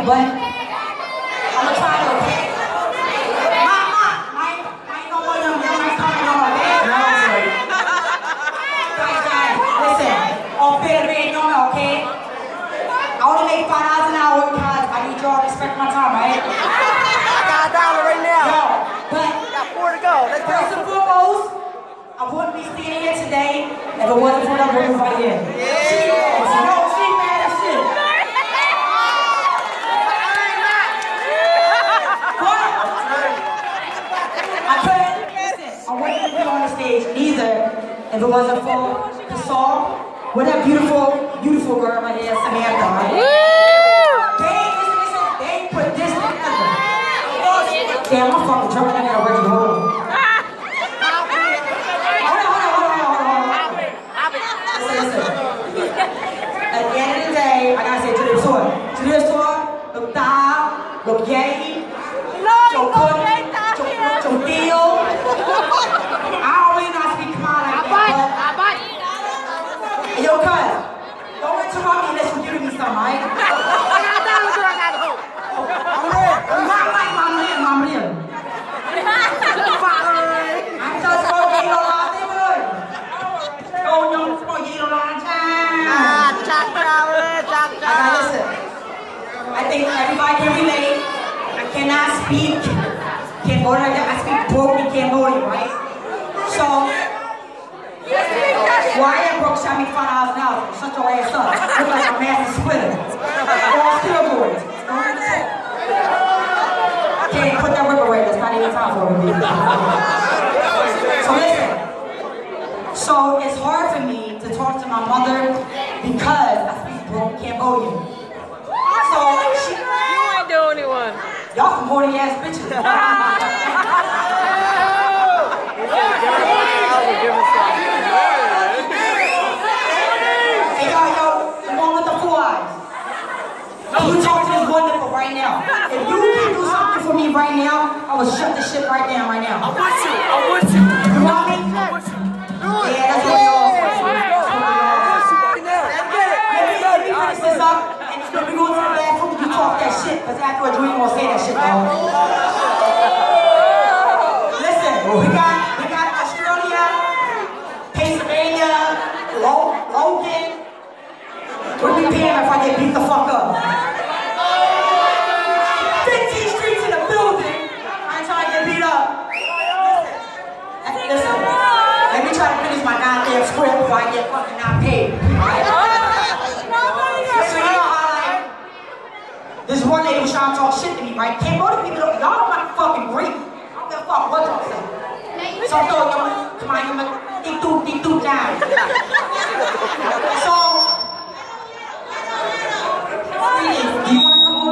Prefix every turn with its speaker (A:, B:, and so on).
A: but I'm gonna try to. Listen, on Federate, okay? I only make $5 an hour because I need y'all to respect my time, right?
B: I got $1 right now.
A: Yo, but
B: I got 4 to go. Let's go.
A: first and foremost, I wouldn't be standing here today if it wasn't for that woman right here.
B: Yeah.
A: She mad as shit. I couldn't, listen, I wouldn't be on the stage either if it wasn't for the song with that beautiful girl right here, Samantha, right? They ain't put this together. Damn, I'm fucking drunk, I gotta wait to hold on. Listen. At the end of the day, I gotta say to this tour, look down, look gay, so good, so deal. I don't really know how to speak Khmer like that, but yo, cuz, don't interrupt me unless you give me some, right? I'm real. I'm just going to get a lot of people. Go, young, for you a lot of time. Listen, I think everybody can relate. I cannot speak Cambodian. I speak broken Cambodian, right? So, why I broke shot me $5 an hour? Shut your ass up. Look like a massive splitter. All steroids. Can't put that whip away. That's not even time for it. So listen. So it's hard for me to talk to my mother because I speak broken Cambodian. So she.
C: You ain't the only one.
A: Y'all some horny ass bitches. Hey yo, the one with the 4 eyes. You talk to this one nipple right now. If you can do something for me right now, I will shut this shit right down right now.
B: I'm with you.
A: You want me? Yeah, that's what we all say. Let me finish this up, and when we go to the bathroom, you talk that shit, because afterwards you ain't gonna say that shit, though. Listen, we got Australia, Pennsylvania, Logan. What do we paying if I get beat the fuck up? 15 streets in the building. I ain't trying to get beat up. Listen. Let me try to finish my goddamn script before I get fucking not paid. Right? So you know how like this one lady was trying to talk shit to me, right? Cambodian people don't, y'all don't like fucking greet. I don't give a fuck what y'all say. So I thought y'all come on, you're deep down. So do you want to come